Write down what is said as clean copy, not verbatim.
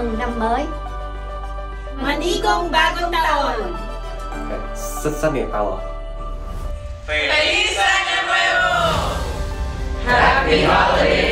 mừng năm mới. Manikong bagong taon. Sa Nepal. Feliz Año Nuevo! Happy Holidays!